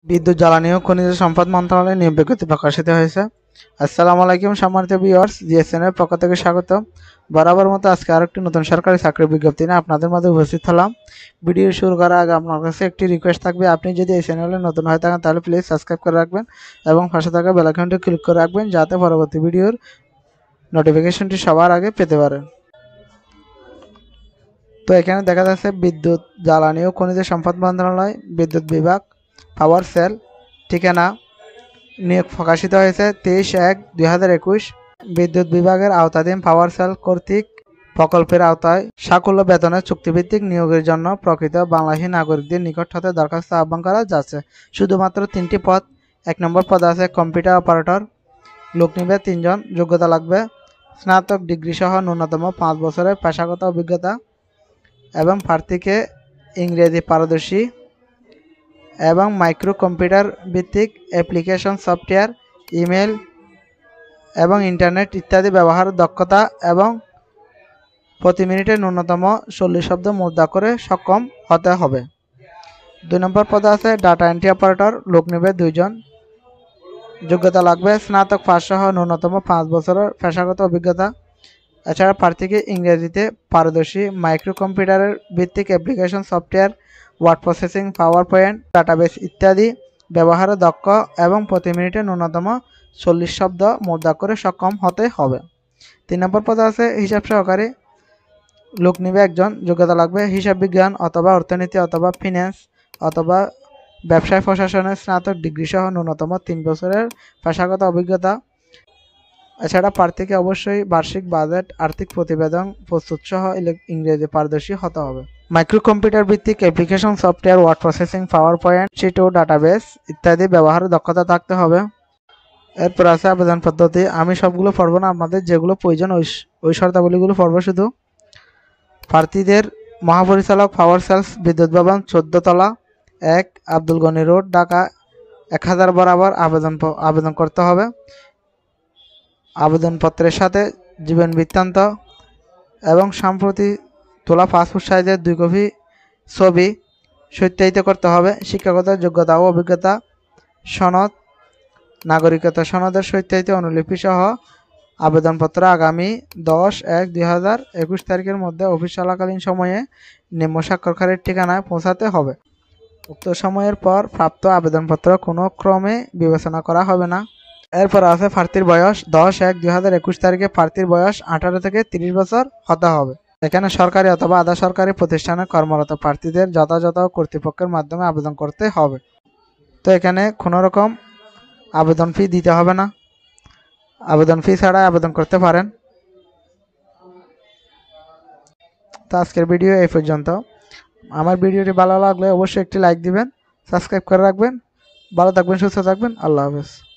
বিদ্যুৎ, জ্বালানি ও খনিজ সম্পদ মন্ত্রণালয়ের নিয়োগ বিজ্ঞপ্তি প্রকাশিত হয়েছে। আসসালামু আলাইকুম সম্মানিত ভিউয়ার্স, জিএসএন এর পক্ষ থেকে স্বাগত। বরাবর মতো আজকে আরেকটি নতুন সরকারি চাকরির বিজ্ঞপ্তি নিয়ে আপনাদের মাঝে উপস্থিত হলাম। ভিডিও শুরু করার আগে আপনার কাছে একটি রিকোয়েস্ট থাকবে, আপনি যদি এই চ্যানেলে নতুন হয়ে থাকেন তাহলে প্লিজ সাবস্ক্রাইব করে রাখবেন এবং পাশে থাকা বেল আইকনটি ক্লিক করে রাখবেন যাতে পরবর্তী ভিডিওর নোটিফিকেশনটি সবার আগে পেতে পারেন। তো এখানে দেখা যাচ্ছে বিদ্যুৎ, জ্বালানি ও খনিজ সম্পদ মন্ত্রণালয়, বিদ্যুৎ বিভাগ, পাওয়ার সেল। ঠিকানা নিয়োগ প্রকাশিত হয়েছে 23/1/2021। বিদ্যুৎ বিভাগের আওতাধীন পাওয়ার সেল কর্তৃক প্রকল্পের আওতায় সাকুল্য বেতনে চুক্তিভিত্তিক নিয়োগের জন্য প্রকৃত বাংলাদেশী নাগরিকদের নিকট হতে দরখাস্ত আহ্বান করা যাচ্ছে। শুধুমাত্র 3টি পদ। 1 নম্বর পদ আছে কম্পিউটার অপারেটর, লোক নিবে 3 জন। যোগ্যতা লাগবে স্নাতক ডিগ্রি সহ ন্যূনতম 5 বছরের পেশাগত অভিজ্ঞতা এবং প্রার্থীকে ইংরেজি পারদর্শী এবং মাইক্রো কম্পিউটার ভিত্তিক অ্যাপ্লিকেশন সফটওয়্যার, ইমেল এবং ইন্টারনেট ইত্যাদি ব্যবহারের দক্ষতা এবং প্রতি মিনিটে ন্যূনতম 40 শব্দ মুদ্রা করে সক্ষম হতে হবে। 2 নম্বর পদে আছে ডাটা এন্ট্রি অপারেটর, লোক নেবে 2 জন। যোগ্যতা লাগবে স্নাতক পাস সহ ন্যূনতম 5 বছরের পেশাগত অভিজ্ঞতা। এছাড়া প্রার্থীকে ইংরেজিতে পারদর্শী, মাইক্রো কম্পিউটারের ভিত্তিক application software, word processing, power point, database ইত্যাদি ব্যবহারে দক্ষ এবং প্রতি মিনিটে ন্যূনতম 40 শব্দ মুদ্রা করে সক্ষম হতে হবে। 3 নম্বর পদে আছে হিসাব সহকারী, লোক নিবে 1 জন। যোগ্যতা লাগবে হিসাব বিজ্ঞান অথবা অর্থনীতি অথবা ফিন্যান্স অথবা ব্যবসায় প্রশাসনের স্নাতক ডিগ্রি সহ ন্যূনতম 3 বছরের পেশাগত অভিজ্ঞতা। এছাড়া প্রার্থীকে অবশ্যই বার্ষিক বাজেট, আর্থিক প্রতিবেদন প্রস্তুত সহ ইংরেজি পারদর্শী হতে হবে। মাইক্রো কম্পিউটার ভিত্তিক application software, word processing, power point, sheet ও ডাটাবেস ইত্যাদি ব্যবহারের দক্ষতা থাকতে হবে। এরপর আছে আবেদন পদ্ধতি। আমি সবগুলো পড়ব না, আপনাদের যেগুলো প্রয়োজন ওই শর্তাবলীগুলো পড়ব শুধু। প্রার্থীদের মহাপরিচালক, পাওয়ার সেলস, বিদ্যুৎ ভবন, 14 তলা, 1 আব্দুল গনি রোড, ঢাকা 1000 বরাবর আবেদন করতে হবে। আবেদনপত্রের সাথে জীবন বৃত্তান্ত এবং সম্প্রতি তোলা পাসপোর্ট সাইজের 2 কপি ছবি সত্যায়িত করতে হবে। শিক্ষাগত যোগ্যতা ও অভিজ্ঞতা সনদ, নাগরিকতা সনদের সত্যায়িত অনুলিপি সহ আবেদনপত্র আগামী 10/1/2021 তারিখের মধ্যে অফিস চলাকালীন সময়ে নিম্ন স্বাক্ষরকারীর ঠিকানায় পৌঁছাতে হবে। উক্ত সময়ের পর প্রাপ্ত আবেদনপত্র কোনো ক্রমে বিবেচনা করা হবে না। এরপর আছে প্রার্থীর বয়স। 10/1/2021 তারিখে প্রার্থীর বয়স 18 থেকে 30 বছর হতে হবে। এখানে সরকারি অথবা আধা সরকারি প্রতিষ্ঠানে কর্মরত প্রার্থীদের যথাযথ কর্তৃপক্ষের মাধ্যমে আবেদন করতে হবে। তো এখানে কোনো রকম আবেদন ফি দিতে হবে না, আবেদন ফি ছাড়া আবেদন করতে পারেন। তো আজকের ভিডিও এই পর্যন্ত। আমার ভিডিওটি ভালো লাগলে অবশ্যই একটি লাইক দিবেন, সাবস্ক্রাইব করে রাখবেন। ভালো থাকবেন, সুস্থ থাকবেন। আল্লাহ হাফেজ।